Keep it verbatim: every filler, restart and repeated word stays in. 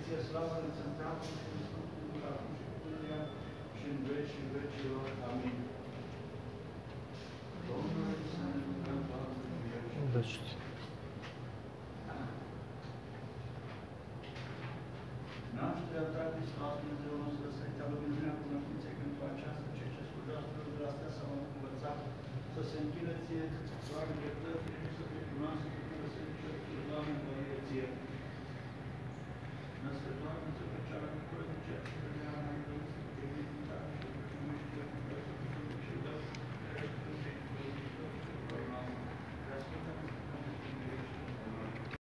ție slavă înălțăm Tatăl și Sfântul acum și pururea și în vecii vecilor. Amin. Domnul să ne rugăm, Doamne, miluiește. Nașterea Ta, Hristos, Dumnezeu nostru, răsărită, lumina cunoștinței pentru aceasta, cei ce slujească de astea s-au învățat să se închină Ție, Doamne, dreptății și să fie cunoască, să fie Doamne,